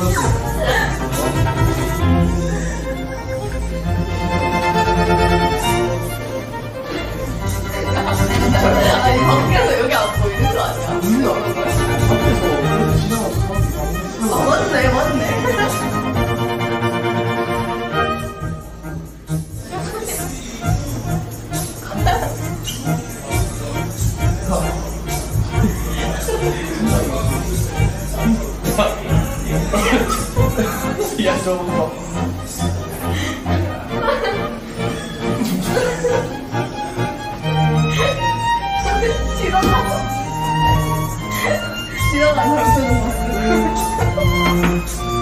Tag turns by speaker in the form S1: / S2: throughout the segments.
S1: 아니 밖에서 여기 안 보이는 거 아니야? 아 맞네 맞네.
S2: 야 저거
S1: 지나가는 사람 모습.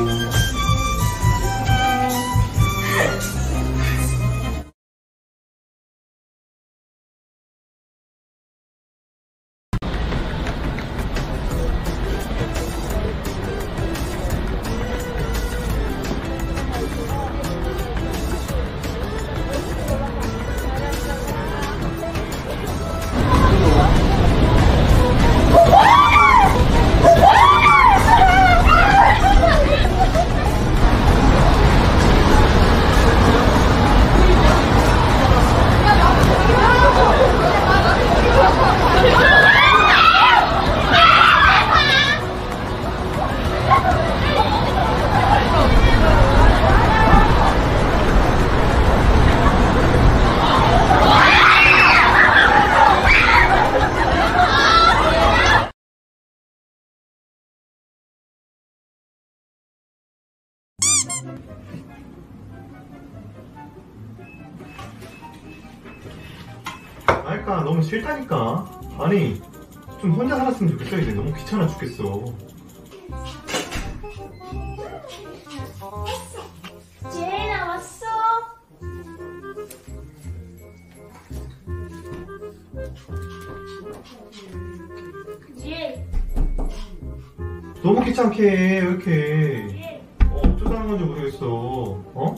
S2: 그러니까 너무 싫다니까. 아니 좀 혼자 살았으면 좋겠어. 이제 너무 귀찮아 죽겠어.
S3: 제인아 왔어? 제인
S2: 너무 귀찮게 해. 왜 이렇게 어쩌자는 건지 모르겠어. 어?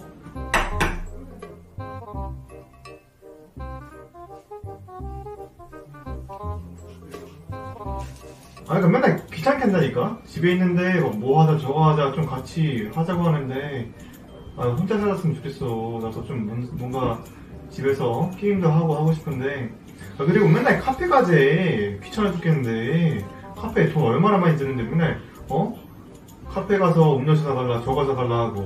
S2: 아니 그러니까 맨날 귀찮게 한다니까? 집에 있는데 뭐 하자 저거 하자 좀 같이 하자고 하는데 아 혼자 살았으면 좋겠어. 나도 좀 뭔가 집에서 게임도 하고 싶은데 아, 그리고 맨날 카페 가재. 귀찮아 죽겠는데 카페에 돈 얼마나 많이 드는데 맨날 카페 가서 음료수 사달라 저거 사달라 하고.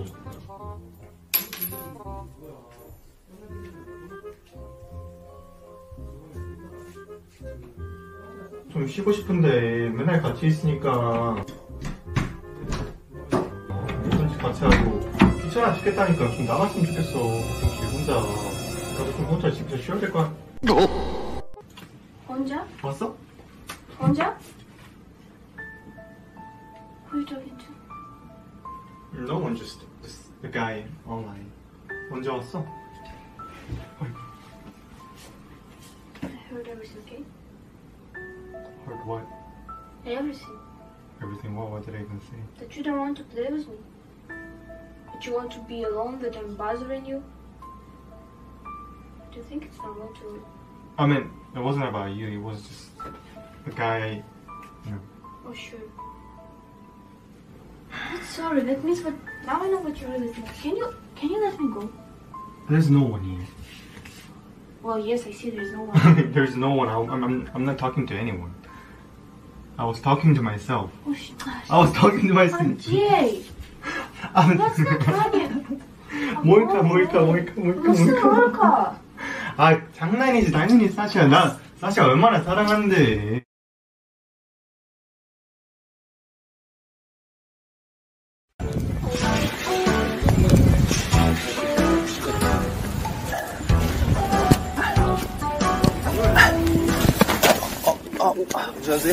S2: 좀 쉬고 싶은데 맨날 같이 있으니까 뭐든지 같이 하고 귀찮아 죽겠다니까. 좀 나갔으면 좋겠어. 가끔씩 혼자. 나도 좀 혼자 집에서 쉬어야 될 거야.
S3: 혼자?
S2: 왔어?
S3: 혼자? Who are you talking to?
S2: No one, just the guy online. 언제 왔어?
S3: I heard everything, okay?
S2: Heard what?
S3: Everything.
S2: Everything. What did I even say?
S3: That you don't want to play with me. That you want to be alone, that I'm bothering you. Do you think it's normal to...
S2: I mean, it wasn't about you. It was just the guy, you know.
S3: Oh, sure. Sorry, that means what... Now I know what you really think. Can you let me go?
S2: There's no one here.
S3: Well, yes, I see there's no one.
S2: There's no one. I'm not talking to anyone. I was talking to myself.
S3: Oh, gosh.
S2: I was talking to myself.
S3: Jay! That's not funny.
S2: 뭘까? 아, 장난이지. 당연히 사시야. 나 사시 얼마나 사랑하는데.
S4: 안녕하세요.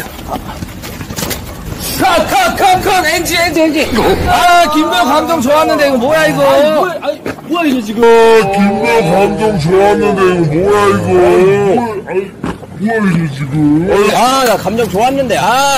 S4: 컷! 엔지! 아, 김도영 감독 좋았는데, 이거 뭐야, 이거? 뭐야, 이거 지금?
S5: 김도영 감독 좋았는데, 이거 뭐야, 이거? 뭐야, 이거 지금?
S4: 나 감정 좋았는데,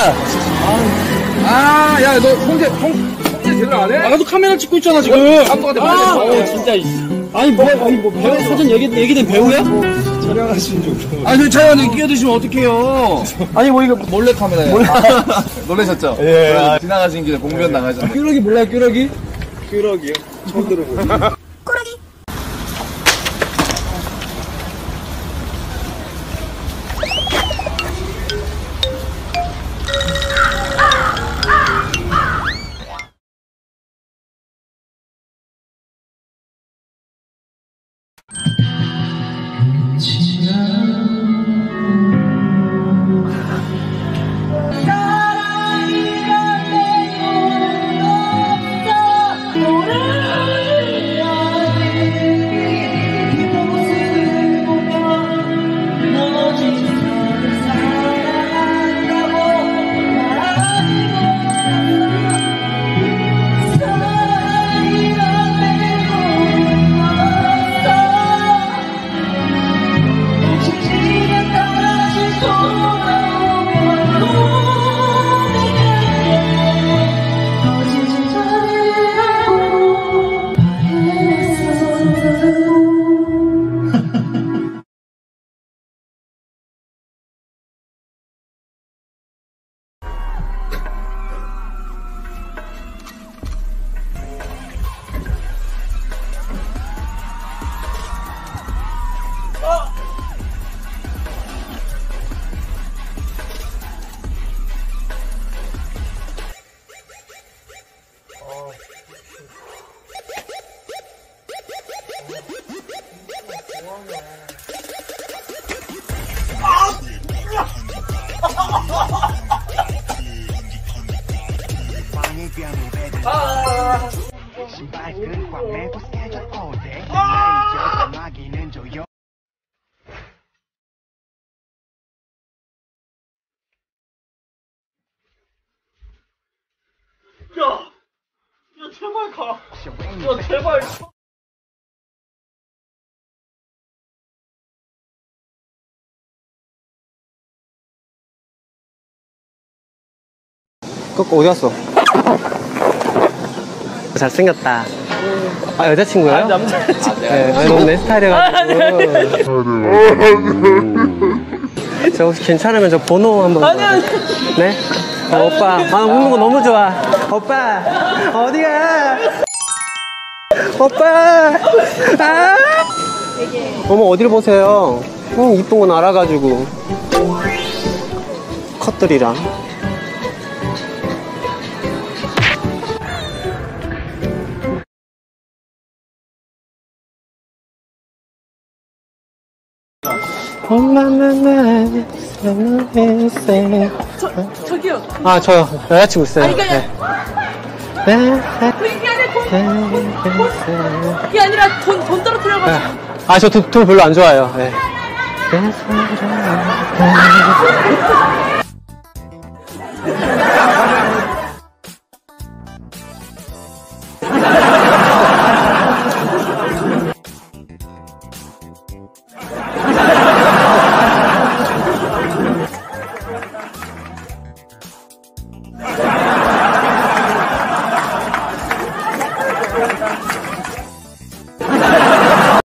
S4: 야, 너 홍대 제대로 안 해?
S6: 나도 카메라 찍고 있잖아, 지금.
S4: 감독한테 말했어.
S6: 진짜. 아니, 뭐, 배우, 사전 얘기된 배우야?
S4: 촬영하시는 줄. 아니, 저 촬영하는데 끼어드시면 어떡해요. 아니, 뭐 이거 몰래 카메라예요. 놀라셨죠?
S2: 예.
S4: 지나가신 길에 공변 나가셨네. 끄러기 몰라요, 끄러기?
S2: 끄러기요? 처음 들어보네.
S6: 신발끈 꽉 매고 스케줄 올때 매니저 전화기는 조용.
S2: 야, 제발 가. 야, 제발.
S7: 꼬꼬 어디 갔어? 잘생겼다. 아, 여자친구예요? 아니, 남자친구. 네, 아니, 너무 내 스타일이어가지고. 저 혹시 괜찮으면 저 번호 한번. 아니. 네? 아, 오빠. 아, 웃는 거 너무 좋아. 오빠. 어디가? 오빠. 아! 어머, 어디를 보세요? 이쁜 건 알아가지고. 컷들이랑.
S3: 저기요.
S7: 아, 저요. 여자친구 있어요.
S3: 아니, 그게 그게 아니라 돈 떨어뜨려가지고.
S7: 아, 저 돈 별로 안 좋아해요. 네.